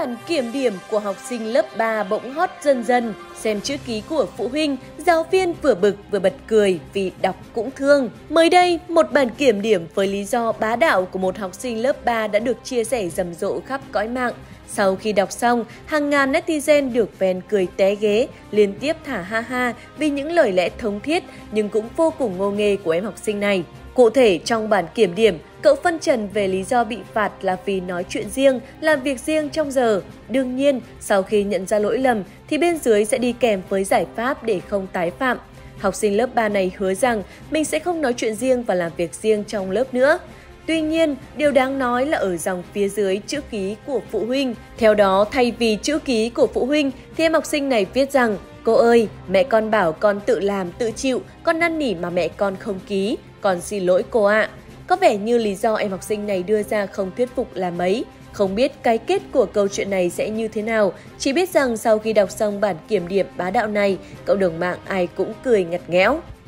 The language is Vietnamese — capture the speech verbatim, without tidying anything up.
bản kiểm điểm của học sinh lớp ba bỗng hot dần dần, xem chữ ký của phụ huynh, giáo viên vừa bực vừa bật cười vì đọc cũng thương. Mới đây, một bản kiểm điểm với lý do bá đạo của một học sinh lớp ba đã được chia sẻ rầm rộ khắp cõi mạng. Sau khi đọc xong, hàng ngàn netizen được ven cười té ghế, liên tiếp thả ha ha vì những lời lẽ thống thiết nhưng cũng vô cùng ngô nghê của em học sinh này. Cụ thể, trong bản kiểm điểm, cậu phân trần về lý do bị phạt là vì nói chuyện riêng, làm việc riêng trong giờ. Đương nhiên, sau khi nhận ra lỗi lầm thì bên dưới sẽ đi kèm với giải pháp để không tái phạm. Học sinh lớp ba này hứa rằng mình sẽ không nói chuyện riêng và làm việc riêng trong lớp nữa. Tuy nhiên, điều đáng nói là ở dòng phía dưới chữ ký của phụ huynh. Theo đó, thay vì chữ ký của phụ huynh thì em học sinh này viết rằng: "Cô ơi, mẹ con bảo con tự làm tự chịu, con năn nỉ mà mẹ con không ký, con xin lỗi cô ạ." Có vẻ như lý do em học sinh này đưa ra không thuyết phục là mấy. Không biết cái kết của câu chuyện này sẽ như thế nào, chỉ biết rằng sau khi đọc xong bản kiểm điểm bá đạo này, cộng đồng mạng ai cũng cười ngặt nghẽo.